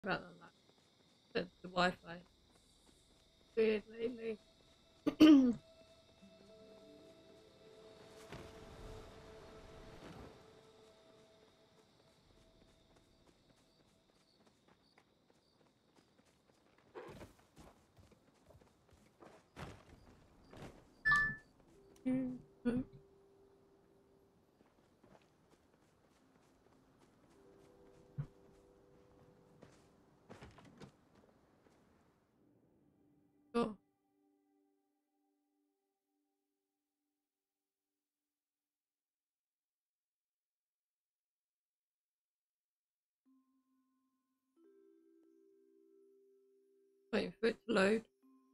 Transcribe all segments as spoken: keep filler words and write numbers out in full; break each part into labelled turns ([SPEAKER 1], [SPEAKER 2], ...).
[SPEAKER 1] Rather than that, the, the Wi-Fi. Weird lately. Mhm. Sure. Waiting for it to load.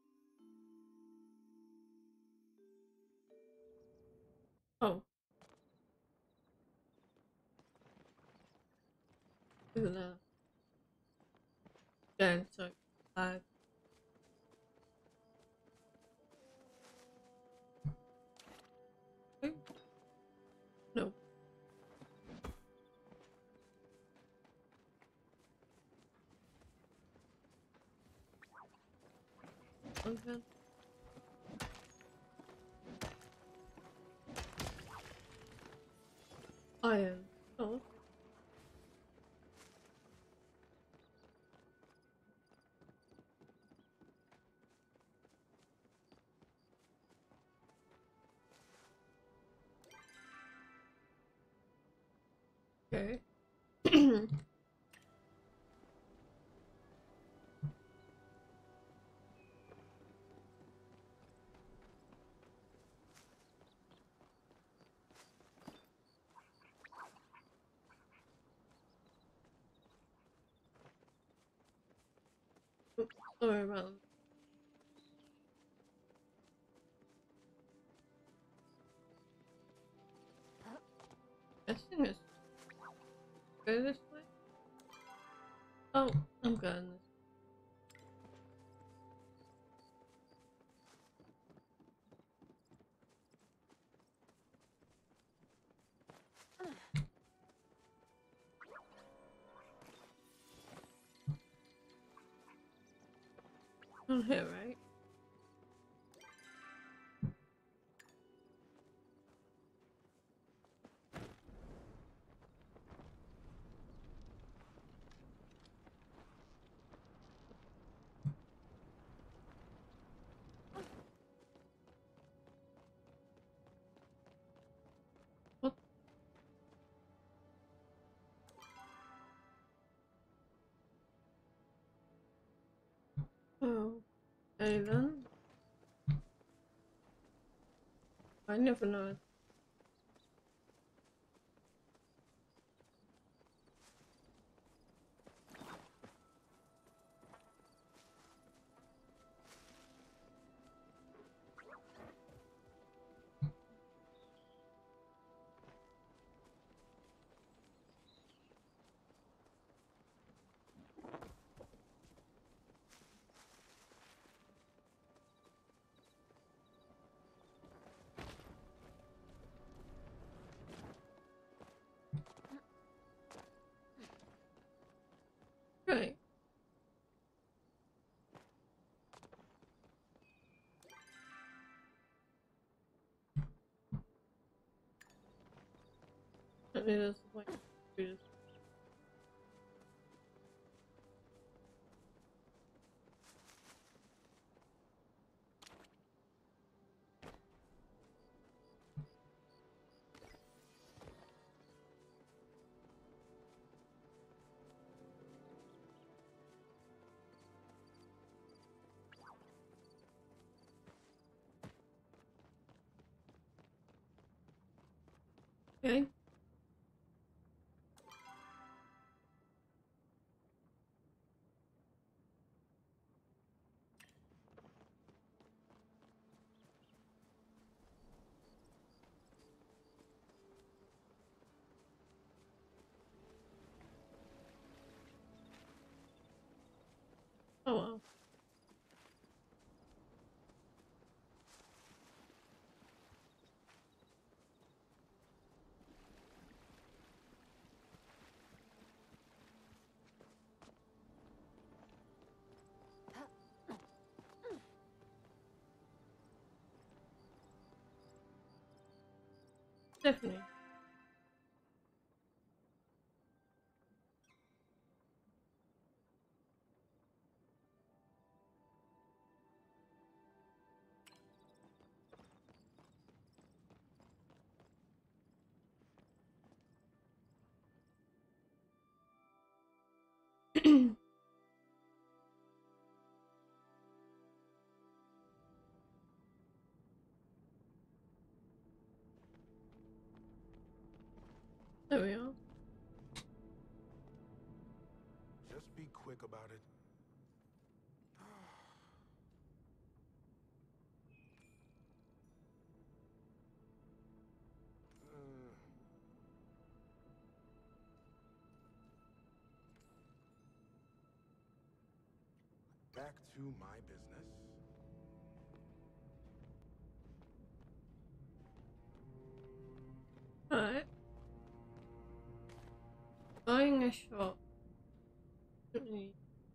[SPEAKER 1] Oh, isn't that again? So bad. Oh, no. Okay. Iron. Oh, okay. Oops, sorry about that. Guessing it's go this way. Oh, I'm going this. On here, right? What? Oh, okay then. I never know. Right. I mean, that's the point. Do this. Okay. Oh well. Definitely. There we are.
[SPEAKER 2] Just be quick about it. Uh, Back to my business.
[SPEAKER 1] Alright. Buying a shop. Definitely.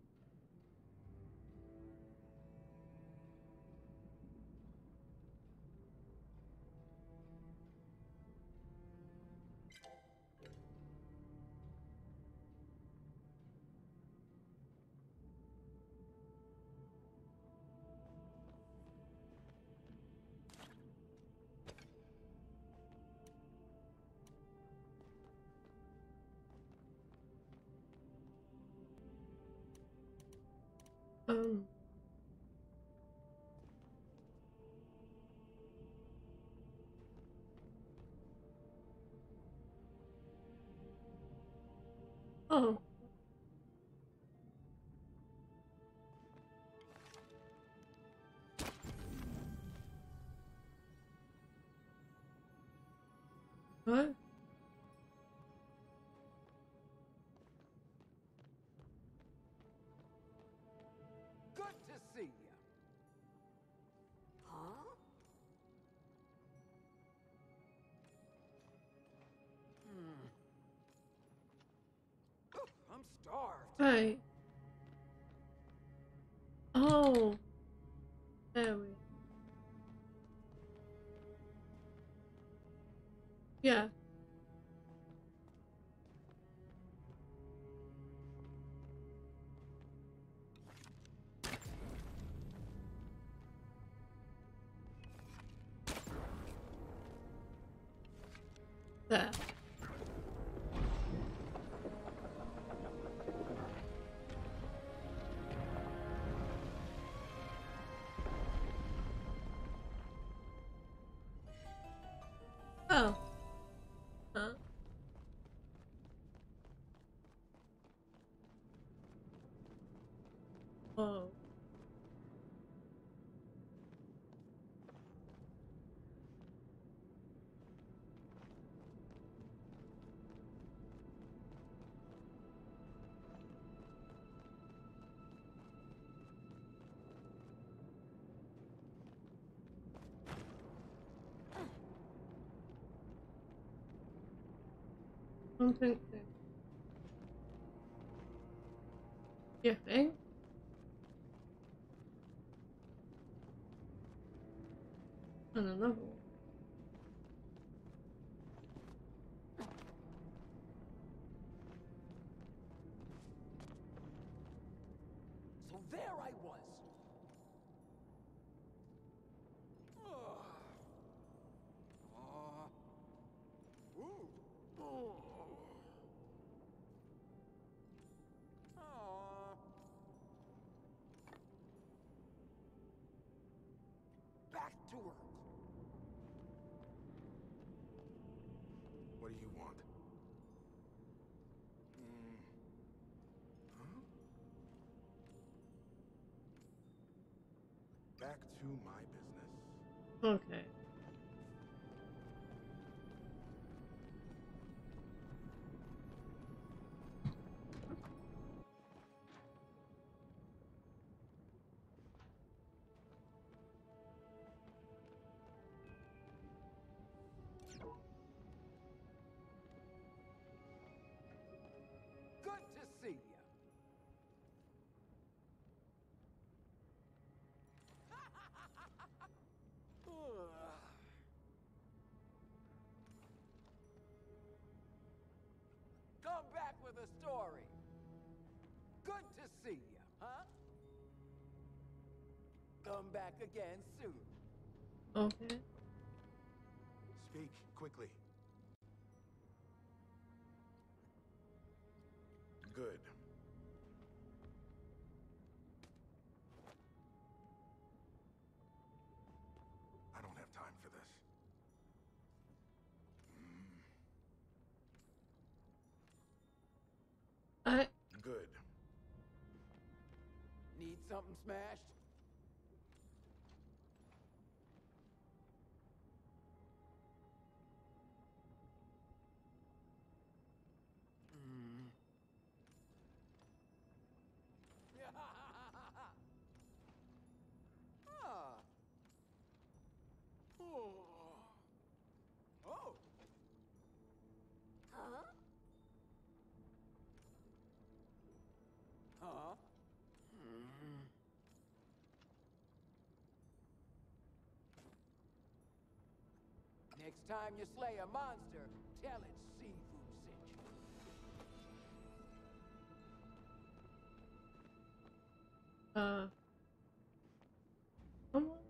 [SPEAKER 1] Um. Oh. What?
[SPEAKER 3] Good to see you. Huh? Hmm. I'm starved.
[SPEAKER 1] Right. Oh. There we. Yeah. There. Oh. Huh? Oh. Something. You think? And another one.
[SPEAKER 3] So there I was. Ugh. Uh, ooh. Oh. Aw. Back to work.
[SPEAKER 2] What do you want? Mm. Huh? Back to my business.
[SPEAKER 1] Okay.
[SPEAKER 3] Good to see you. Ugh. story. Good to see you, huh? Come back again soon.
[SPEAKER 1] Okay.
[SPEAKER 2] Speak quickly. Good. I don't have time for this.
[SPEAKER 1] I
[SPEAKER 2] Good.
[SPEAKER 3] Need something smashed? Mm. Ah. Oh. Oh. Huh? Huh? Mm. Next time you slay a monster, tell it Sifu sent you.
[SPEAKER 1] uh come on.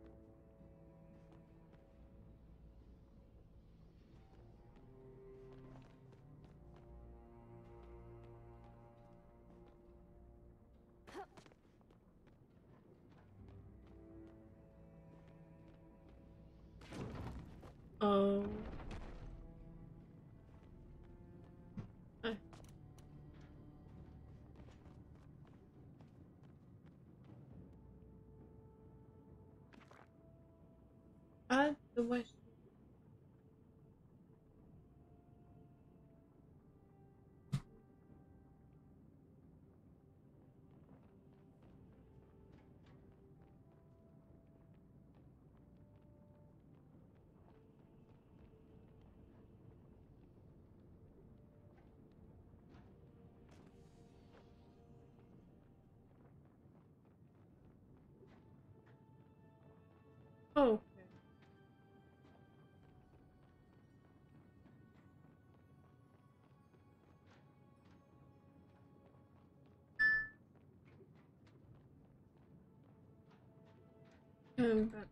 [SPEAKER 1] Oh. I I the West. Oh, okay. Um, but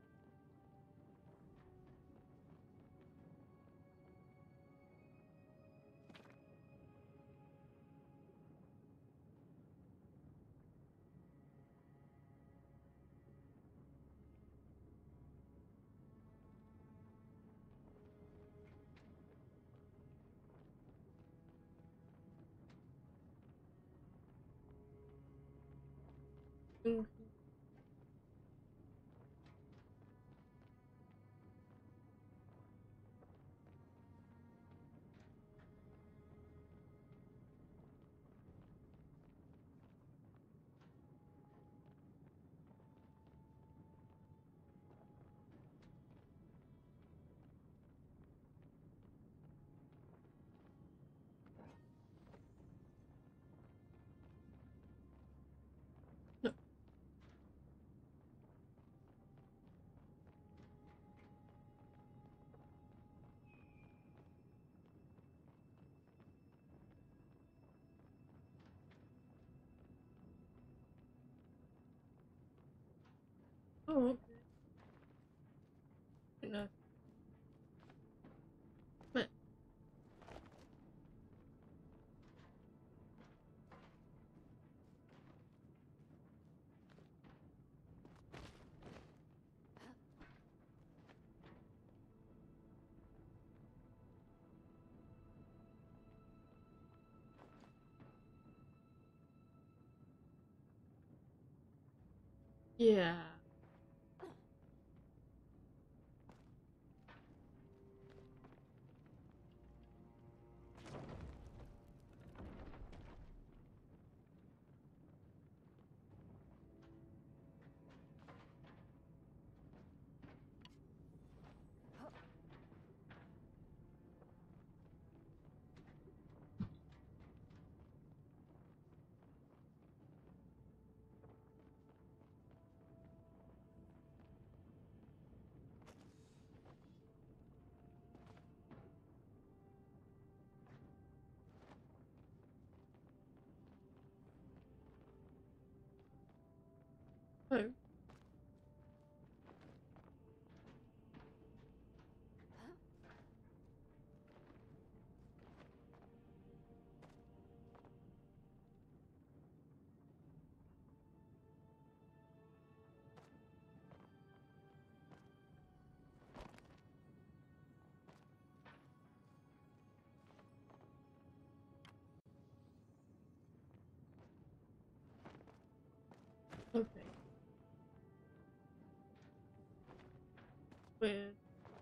[SPEAKER 1] okay. No. Oh, okay. Enough. But yeah. Okay. Weird.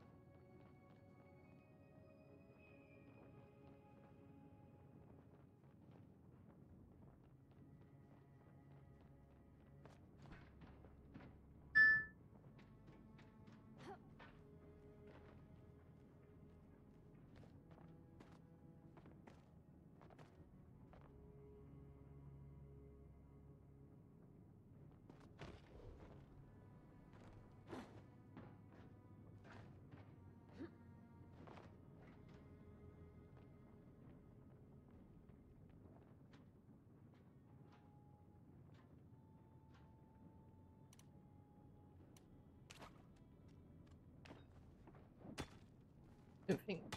[SPEAKER 1] I don't think.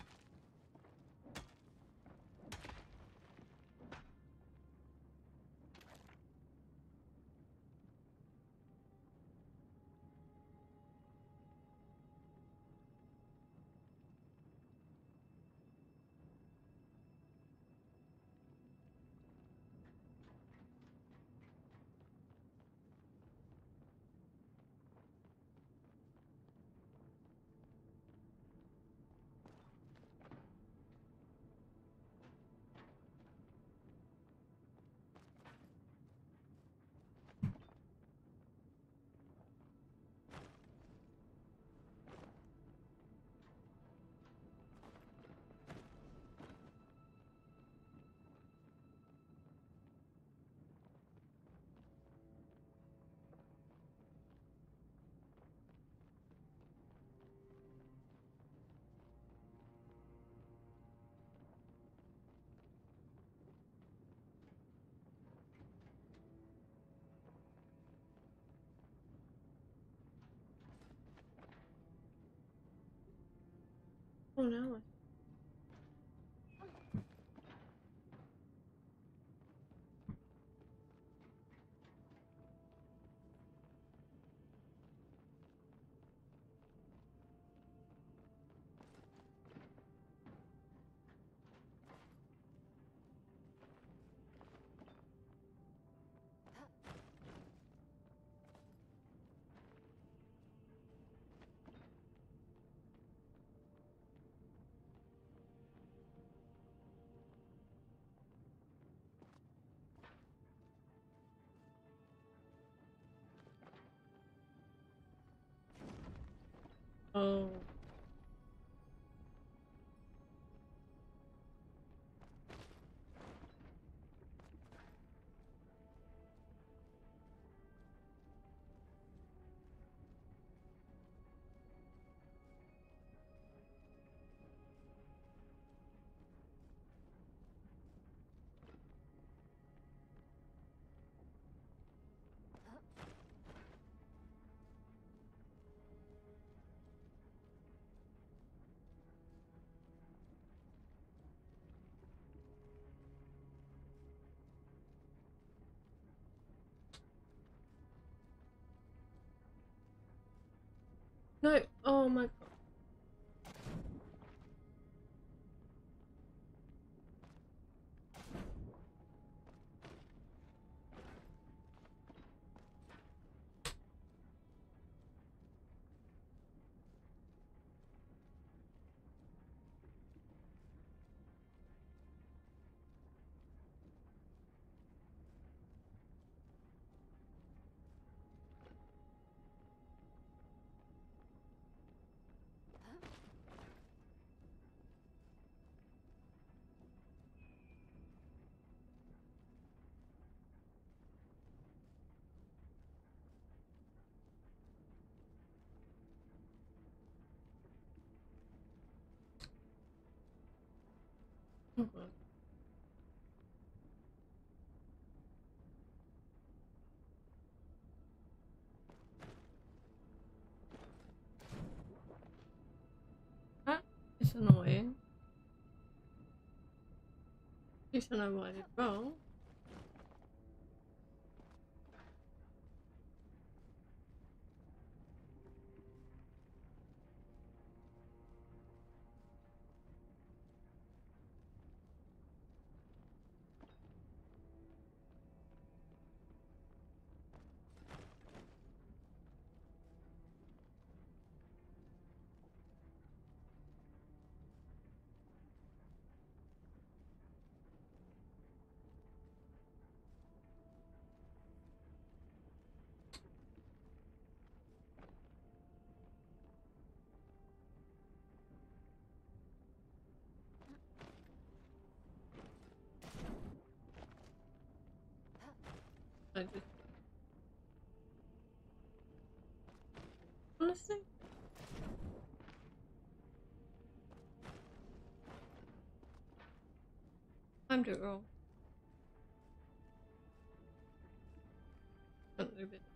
[SPEAKER 1] Oh no. Oh. No. Oh my god. Oh god. That is annoying. At least I know what I did wrong. I just honestly timed it wrong. A little bit.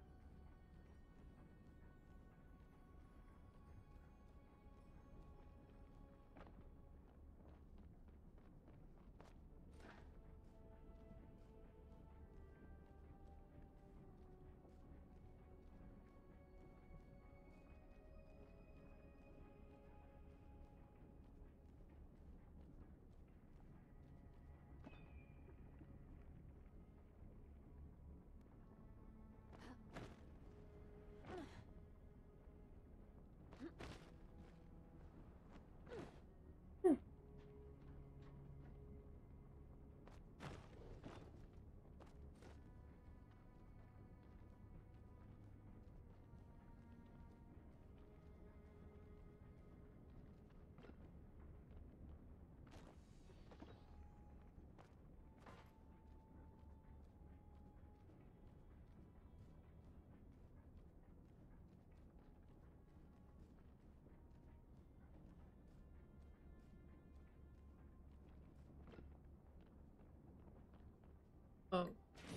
[SPEAKER 1] Oh.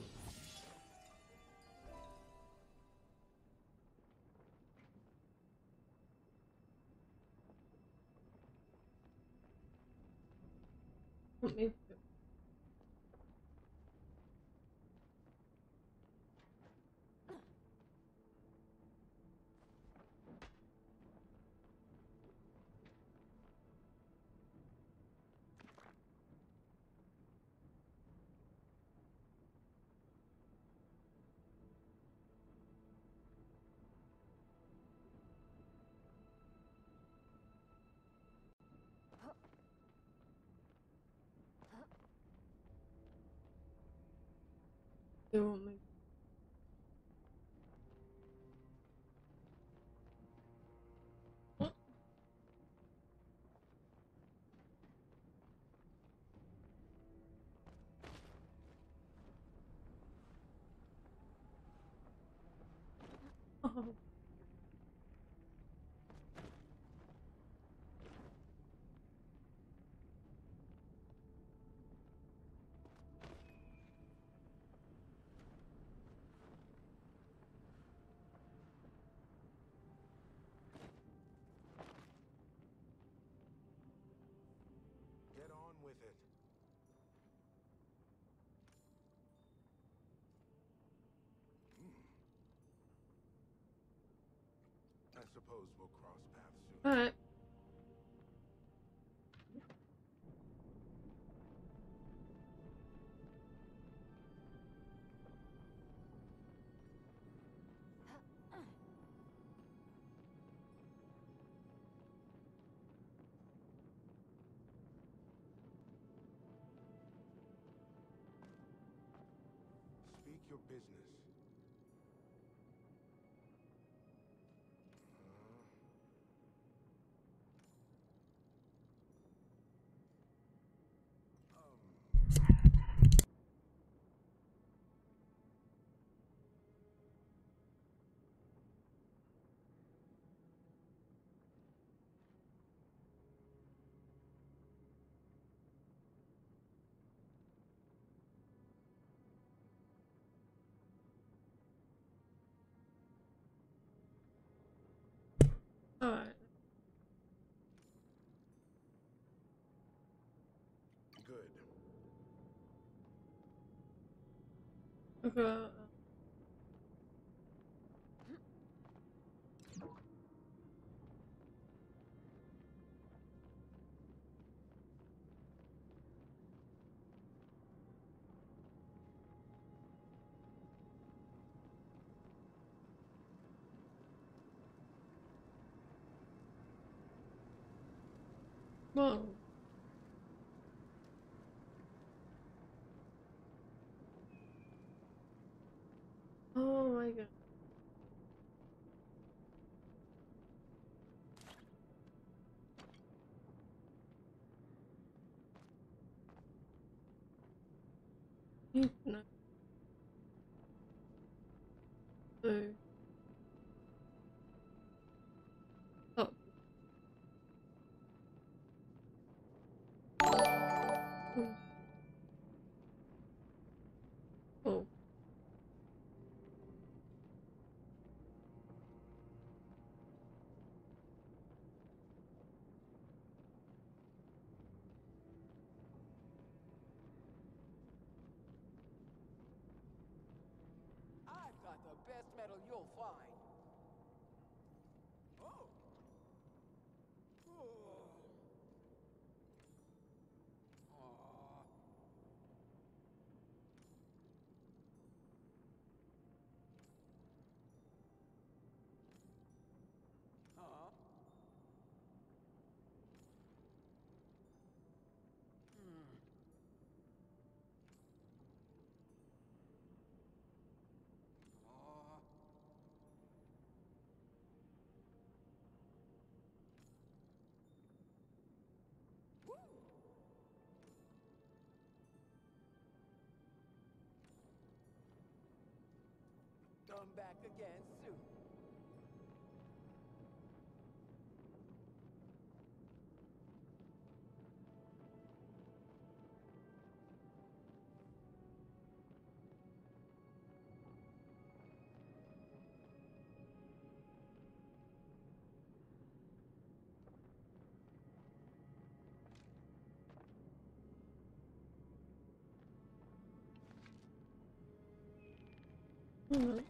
[SPEAKER 1] Let me do want me. What? Oh.
[SPEAKER 2] Get on with it. Hmm. I suppose we'll cross paths soon.
[SPEAKER 1] Alright.
[SPEAKER 2] Speak your business. Uh, um.
[SPEAKER 1] Alright.
[SPEAKER 2] Good.
[SPEAKER 1] Okay. uh, Whoa. Oh my god. You know. So. Oh. Hmm. Oh.
[SPEAKER 3] I've got the best metal you'll find. Oh. Oh. Aw. Huh? Hmm. Aw. Woo! Come back again soon.
[SPEAKER 1] Alright.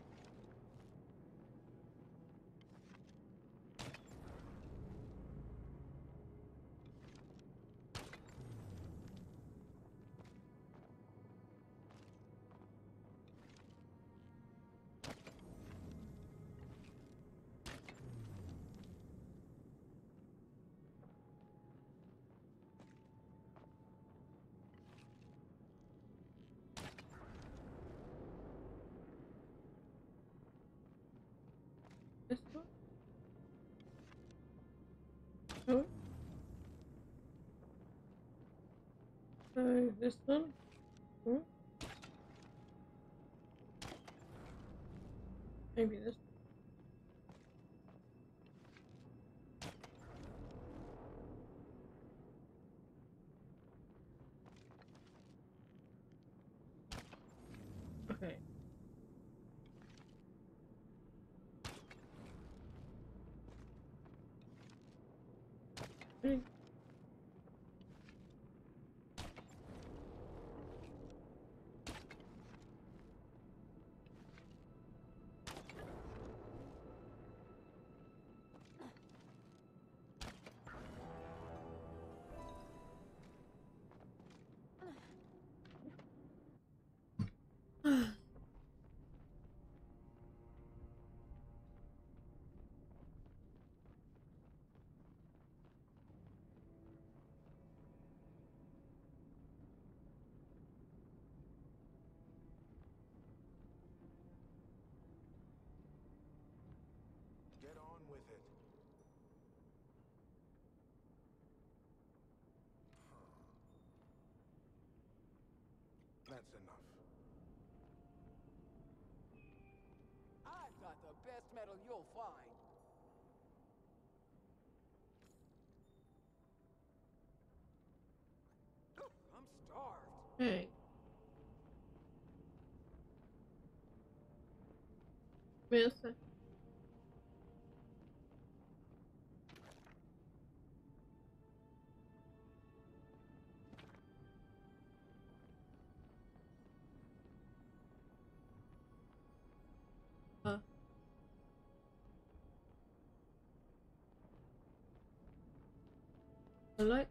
[SPEAKER 1] This one? Oh. So this one? Oh. Maybe this one. Okay. Hey.
[SPEAKER 2] Get on with it. That's enough.
[SPEAKER 3] I've got the best metal you'll find. I'm starved.
[SPEAKER 1] Hey. Wait a sec. Uh. The light?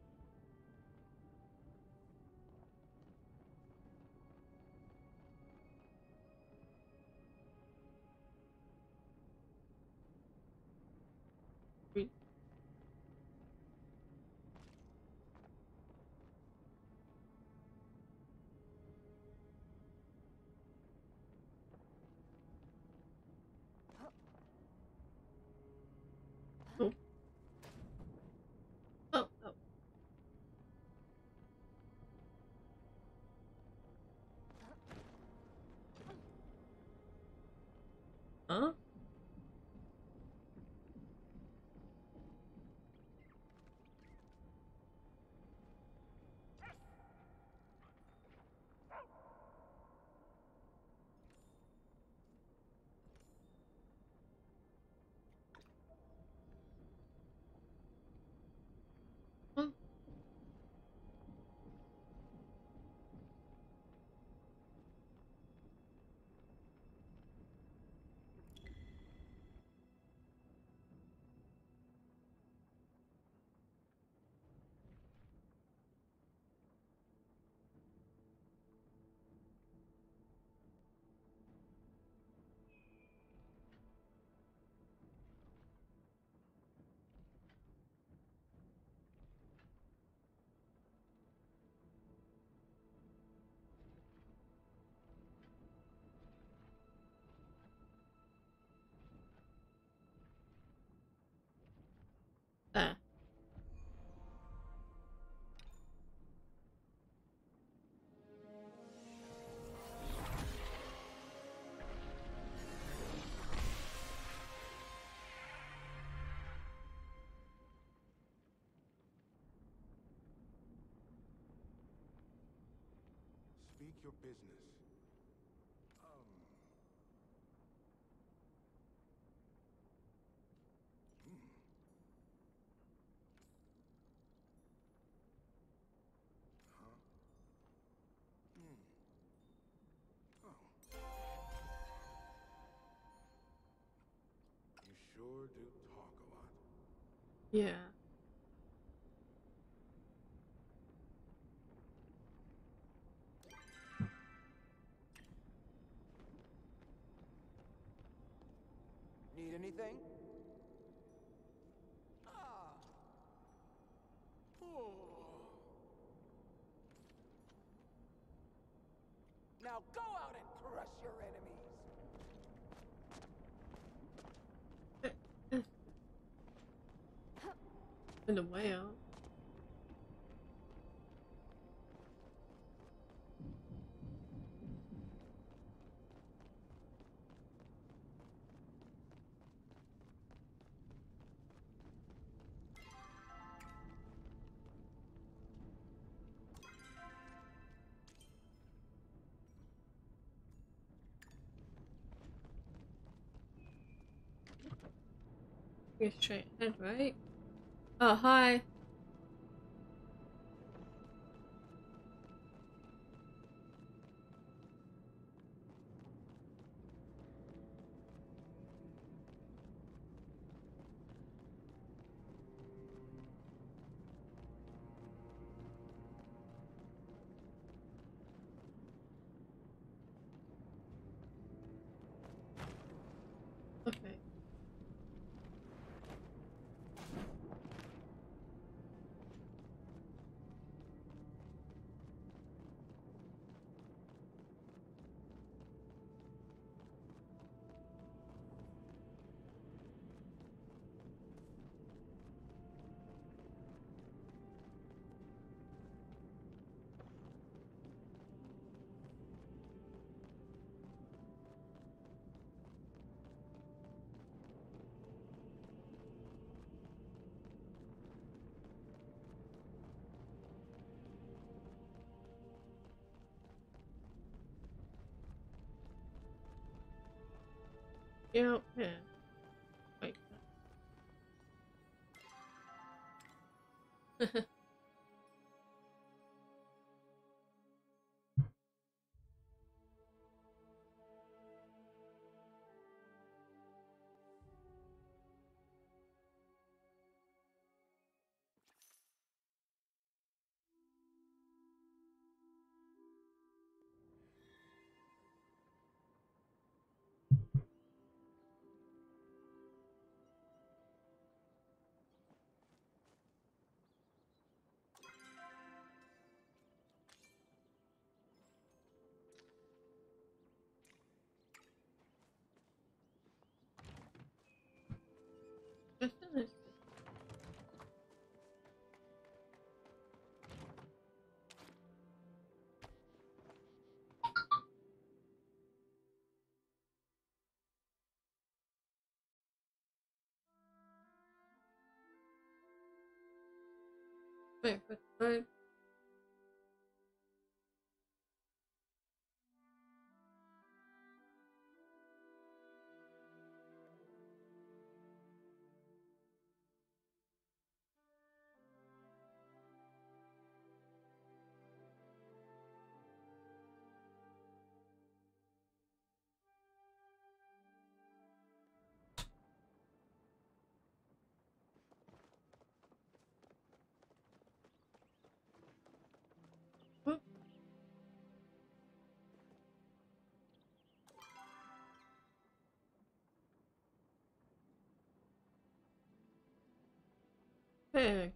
[SPEAKER 1] Wait. Oh. Oh, oh. Huh? Huh? There.
[SPEAKER 2] Speak your business. Um. Hmm. Huh? Hmm. Oh. You sure do talk a lot.
[SPEAKER 1] Yeah.
[SPEAKER 3] Need anything? Ah. Oh. Now go out and crush your enemies.
[SPEAKER 1] In the way out. You're straight ahead, right? Oh, hi. Okay. You're out here. Like that. Wait for time. Whoop. Hey.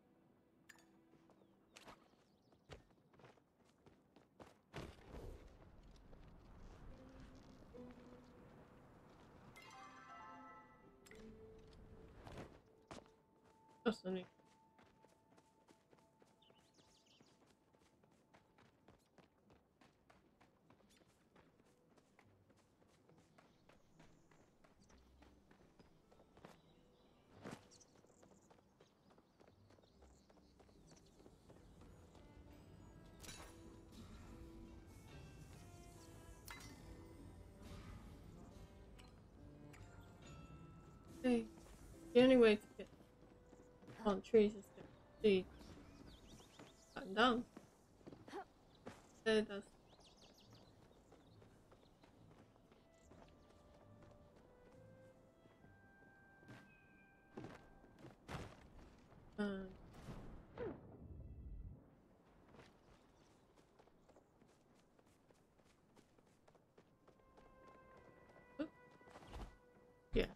[SPEAKER 1] That's funny. Hey. The only way to get on trees is to see cutting down. There it does. Um, oop. Yeah.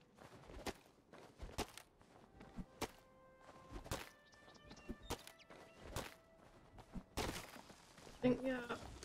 [SPEAKER 1] I think yeah.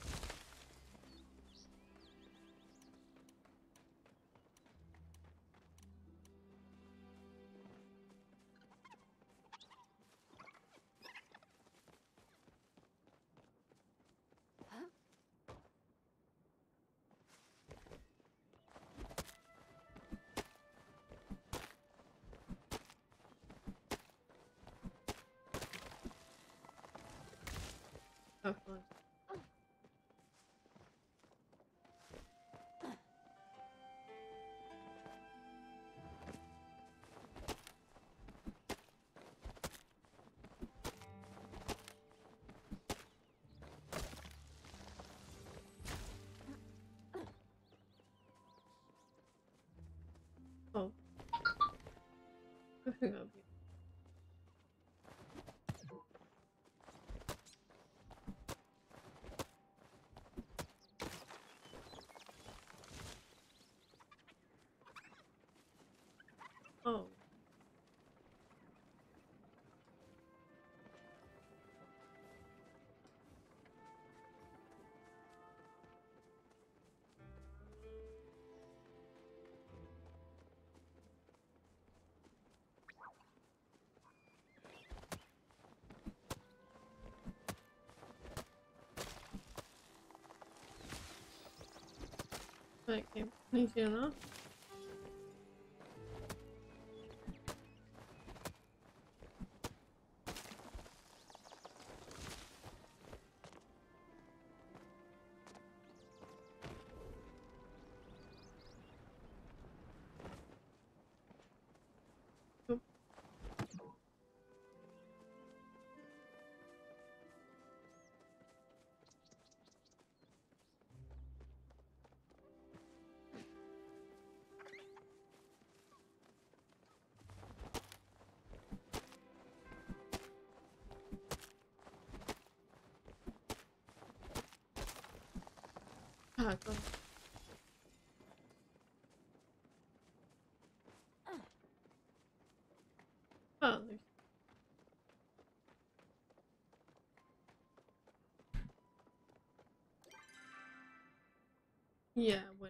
[SPEAKER 1] Have fun. Oh. I think that'll be. Oh. That came easy enough. Oop. Ah, God. Oh, there's. Yeah, when.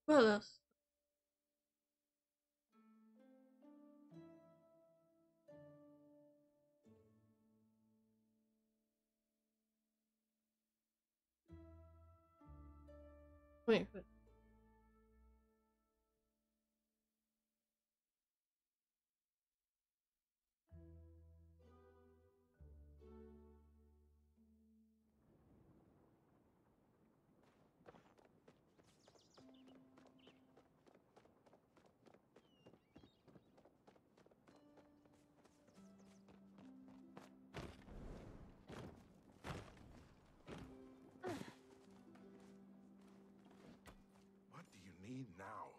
[SPEAKER 1] Well, that's wait, but
[SPEAKER 2] What do you need now?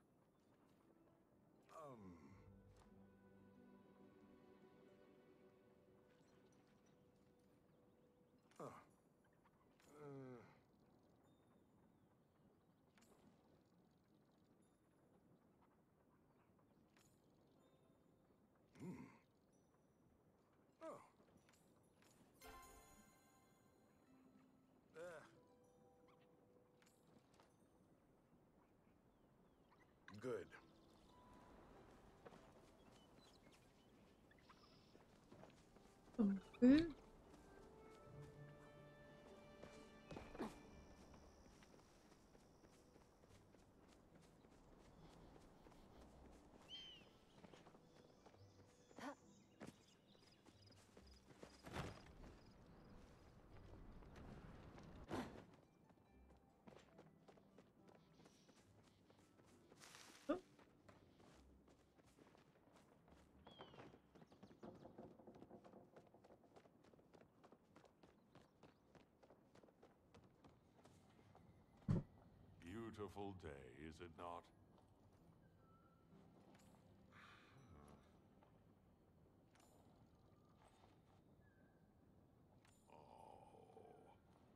[SPEAKER 2] Um. Huh. Uh. Hmm. Oh. Uh. Good.
[SPEAKER 1] some food. Oh,
[SPEAKER 2] Beautiful day, is it not? Oh.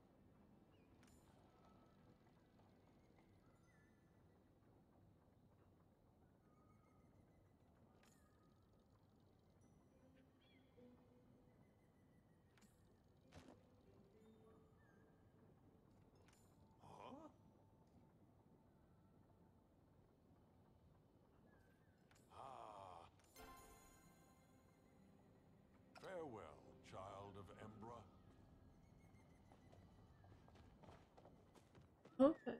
[SPEAKER 2] Huh? Ah. Farewell, child of Embra.
[SPEAKER 1] okay.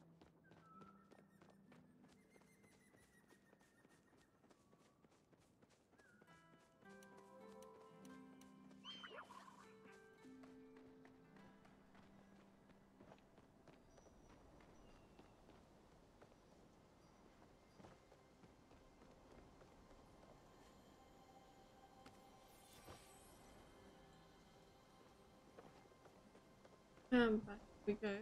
[SPEAKER 1] And back we go.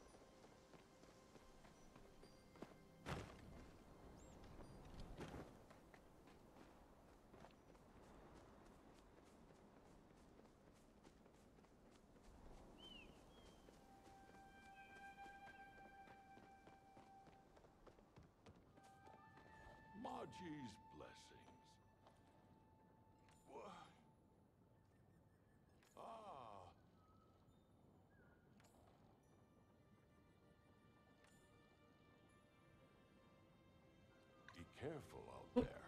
[SPEAKER 2] Maji's blessings. What? Ah. Be careful out
[SPEAKER 1] Oh,
[SPEAKER 2] there.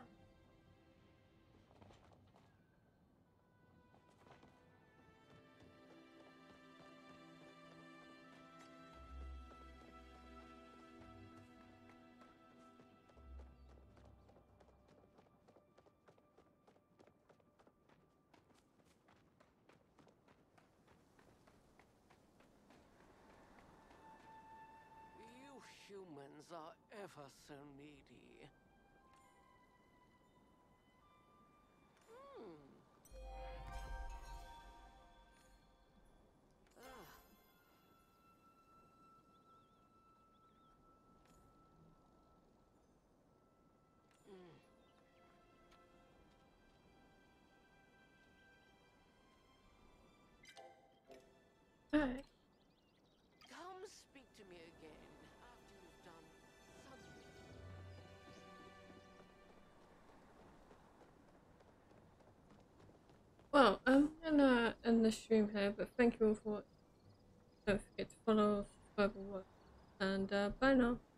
[SPEAKER 3] You humans are ever so needy. Hmm. Ah. Mm.
[SPEAKER 1] alright.
[SPEAKER 3] Come speak to me again after you've done something.
[SPEAKER 1] Well, I'm gonna end the stream here, but thank you all for watching. Don't forget to follow, subscribe, and watch. And uh, bye now.